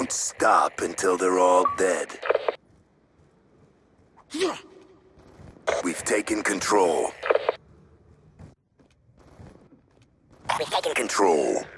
won't stop until they're all dead. We've taken control. We've taken control.